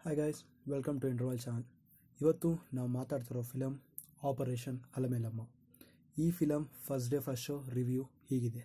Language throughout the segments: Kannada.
Hi guys, welcome to Interval channel. ಇವತ್ತು ನಾವು ಮಾತಾಡ್ತಿರೋ ಫಿಲಮ್ ಆಪರೇಷನ್ ಅಲಮೇಲಮ್ಮ. ಈ film first day first show review ಹೀಗಿದೆ.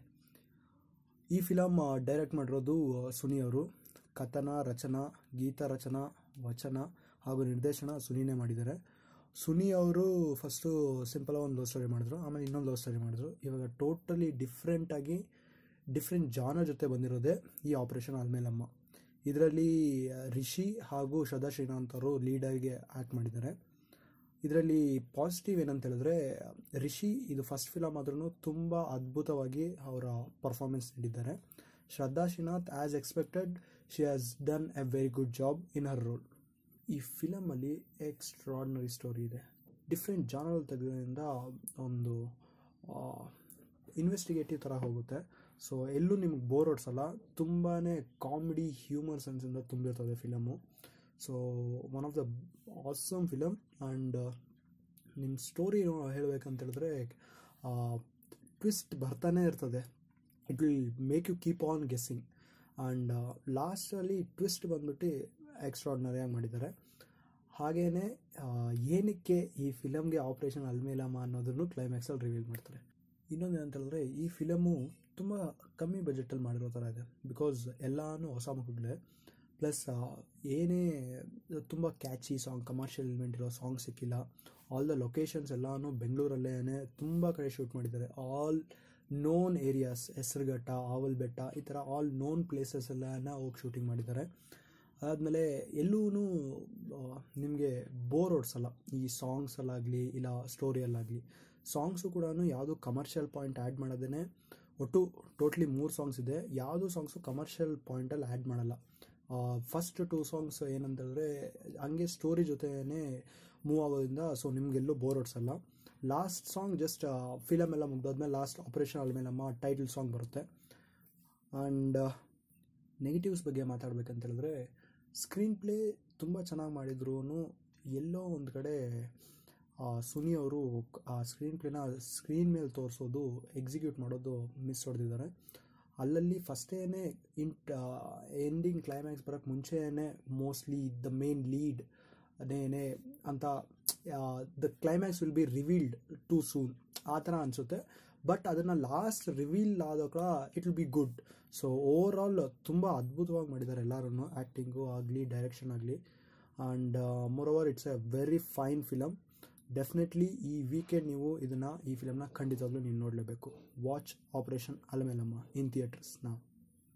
ಈ ಫಿಲಮ್ ಡೈರೆಕ್ಟ್ ಮಾಡಿರೋದು ಸುನಿ ಅವರು. ಕಥನ, ರಚನಾ, ಗೀತ ರಚನಾ, ವಚನ ಹಾಗೂ ನಿರ್ದೇಶನ ಸುನಿನೇ ಮಾಡಿದ್ದಾರೆ. ಸುನಿ ಅವರು ಫಸ್ಟು ಸಿಂಪಲಾಗಿ ಒಂದು ಲವ್ ಸ್ಟೋರಿ ಮಾಡಿದ್ರು, ಆಮೇಲೆ ಇನ್ನೊಂದು ಲವ್ ಸ್ಟೋರಿ ಮಾಡಿದ್ರು. ಇವಾಗ ಟೋಟಲಿ ಡಿಫ್ರೆಂಟ್ ಜಾನರ್ ಜೊತೆ ಬಂದಿರೋದೇ ಈ ಆಪರೇಷನ್ ಅಲಮೇಲಮ್ಮ. ಇದರಲ್ಲಿ ರಿಷಿ ಹಾಗೂ ಶ್ರದ್ಧಾ ಶ್ರೀನಾಥ್ ಅವರು ಲೀಡಾಗಿ ಆ್ಯಕ್ಟ್ ಮಾಡಿದ್ದಾರೆ. ಇದರಲ್ಲಿ ಪಾಸಿಟಿವ್ ಏನಂತ ಹೇಳಿದ್ರೆ, ರಿಷಿ ಇದು ಫಸ್ಟ್ ಫಿಲಮ್ ಆದ್ರೂ ತುಂಬ ಅದ್ಭುತವಾಗಿ ಅವರ ಪರ್ಫಾರ್ಮೆನ್ಸ್ ನೀಡಿದ್ದಾರೆ. Shraddha Srinath as expected she has done a very good job in her role. ಈ ಫಿಲಮಲ್ಲಿ ಎಕ್ಸ್ಟ್ರಾರ್ಡಿನರಿ ಸ್ಟೋರಿ ಇದೆ. ಡಿಫ್ರೆಂಟ್ ಜಾನರ್ ತೆಗೆದ್ರಿಂದ ಒಂದು ಇನ್ವೆಸ್ಟಿಗೇಟಿವ್ ಥರ ಹೋಗುತ್ತೆ. ಸೊ ಎಲ್ಲೂ ನಿಮ್ಗೆ ಬೋರ್ ಹೊಡ್ಸಲ್ಲ. ತುಂಬಾ ಕಾಮಿಡಿ, ಹ್ಯೂಮರ್ ಸೆನ್ಸಿಂದ ತುಂಬಿರ್ತದೆ film. So one of the awesome film. And ನಿಮ್ಮ ಸ್ಟೋರಿ ಹೇಳಬೇಕಂತ ಹೇಳಿದ್ರೆ, ಟ್ವಿಸ್ಟ್ ಬರ್ತಾನೆ ಇರ್ತದೆ. It will make you keep on guessing. And ಲಾಸ್ಟಲ್ಲಿ ಟ್ವಿಸ್ಟ್ ಬಂದ್ಬಿಟ್ಟು ಎಕ್ಸ್ಟ್ರಾರ್ಡಿನರಿಯಾಗಿ ಮಾಡಿದ್ದಾರೆ. ಹಾಗೆಯೇ ಏನಕ್ಕೆ ಈ ಫಿಲಮ್ಗೆ ಆಪರೇಷನ್ ಅಲಮೇಲಮ್ಮ ಅನ್ನೋದನ್ನು ಕ್ಲೈಮ್ಯಾಕ್ಸಲ್ಲಿ ರಿವೀಲ್ ಮಾಡ್ತಾರೆ. ಇನ್ನೊಂದು ಏನಂತ ಹೇಳಿದ್ರೆ, ಈ ಫಿಲಮು ತುಂಬ ಕಮ್ಮಿ ಬಜೆಟಲ್ಲಿ ಮಾಡಿರೋ ಥರ ಇದೆ. ಬಿಕಾಸ್ ಎಲ್ಲನೂ ಹೊಸ ಮಕ್ಕಳೇ, ಪ್ಲಸ್ ಏನೇ ತುಂಬ ಕ್ಯಾಚಿ ಸಾಂಗ್, ಕಮರ್ಷಿಯಲ್ ಎಲಿಮೆಂಟ್ ಇರೋ ಸಾಂಗ್ ಸಿಕ್ಕಿಲ್ಲ. ಆಲ್ ದ ಲೊಕೇಶನ್ಸ್ ಎಲ್ಲನೂ ಬೆಂಗಳೂರಲ್ಲೇ ತುಂಬ ಕಡೆ ಶೂಟ್ ಮಾಡಿದ್ದಾರೆ. All known areas, Hesaraghatta, Avalabetta, ಈ ಥರ ಆಲ್ ನೋನ್ ಪ್ಲೇಸಸ್ ಎಲ್ಲನ ಹೋಗಿ ಶೂಟಿಂಗ್ ಮಾಡಿದ್ದಾರೆ. ಅದಾದಮೇಲೆ ಎಲ್ಲೂ ನಿಮಗೆ ಬೋರ್ ಹೊಡ್ಸಲ್ಲ ಈ ಸಾಂಗ್ಸಲ್ಲಾಗಲಿ ಇಲ್ಲ ಸ್ಟೋರಿಯಲ್ಲಾಗಲಿ. ಸಾಂಗ್ಸು ಕೂಡ ಯಾವುದೂ ಕಮರ್ಷಿಯಲ್ ಪಾಯಿಂಟ್ ಆ್ಯಡ್ ಮಾಡೋದೇ. ಒಟ್ಟು ಟೋಟ್ಲಿ 3 ಸಾಂಗ್ಸ್ ಇದೆ. ಯಾವುದೂ ಸಾಂಗ್ಸು ಕಮರ್ಷಿಯಲ್ ಪಾಯಿಂಟಲ್ಲಿ ಆ್ಯಡ್ ಮಾಡಲ್ಲ. ಫಸ್ಟ್ 2 ಸಾಂಗ್ಸ್ ಏನಂತಂದರೆ ಹಂಗೆ ಸ್ಟೋರಿ ಜೊತೆನೇ ಮೂವ್ ಆಗೋದ್ರಿಂದ ಸೊ ನಿಮಗೆಲ್ಲೂ ಬೋರ್ ಹೊಡ್ಸಲ್ಲ. ಲಾಸ್ಟ್ ಸಾಂಗ್ ಜಸ್ಟ್ ಫಿಲಮ್ ಎಲ್ಲ ಮುಗ್ದಾದ್ಮೇಲೆ last Operation Alamelamma title song ಬರುತ್ತೆ. ಆ್ಯಂಡ್ ನೆಗೆಟಿವ್ಸ್ ಬಗ್ಗೆ ಮಾತಾಡಬೇಕಂತ ಹೇಳಿದ್ರೆ, ಸ್ಕ್ರೀನ್ ಪ್ಲೇ ತುಂಬ ಚೆನ್ನಾಗಿ ಮಾಡಿದ್ರು. ಎಲ್ಲೋ ಒಂದು ಕಡೆ ಸುನಿ ಅವರು ಆ ಸ್ಕ್ರೀನ್ ಪ್ಲೇನ ಸ್ಕ್ರೀನ್ ಮೇಲೆ ತೋರಿಸೋದು, ಎಕ್ಸಿಕ್ಯೂಟ್ ಮಾಡೋದು ಮಿಸ್ ಹೊಡೆದಿದ್ದಾರೆ. ಅಲ್ಲಲ್ಲಿ ಫಸ್ಟೇನೆ ಎಂಡಿಂಗ್ ಕ್ಲೈಮ್ಯಾಕ್ಸ್ ಬರೋಕ್ಕೆ ಮುಂಚೆನೇ ಮೋಸ್ಟ್ಲಿ ದ ಮೇನ್ ಲೀಡ್ ಅದೇನೇ ಅಂತ the climax will be revealed too soon ಆ ಥರ ಅನಿಸುತ್ತೆ. ಬಟ್ ಅದನ್ನು ಲಾಸ್ಟ್ ರಿವೀಲ್ ಆದಾಗ it will be good. So overall ತುಂಬ ಅದ್ಭುತವಾಗಿ ಮಾಡಿದ್ದಾರೆ ಎಲ್ಲರೂ, ಆ್ಯಕ್ಟಿಂಗು ಆಗಲಿ, ಡೈರೆಕ್ಷನ್ ಆಗಲಿ. And moreover it's a very fine film. Definitely ಈ ವೀಕೆಂಡ್ ನೀವು ಈ ಫಿಲಮ್ನ ಖಂಡಿತವಾಗ್ಲೂ ನೀವು ನೋಡಲೇಬೇಕು. Watch Operation Alamelamma in theatres ನಾವು.